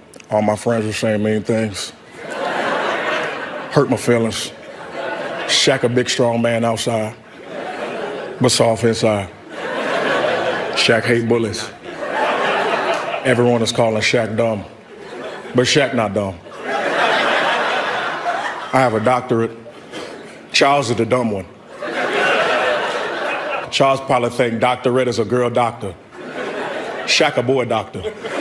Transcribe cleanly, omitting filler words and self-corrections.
All my friends were saying mean things. Hurt my feelings. Shaq a big, strong man outside, but soft inside. Shaq hate bullies. Everyone is calling Shaq dumb, but Shaq not dumb. I have a doctorate. Charles is the dumb one. Charles probably think doctorate is a girl doctor. Shaq a boy doctor.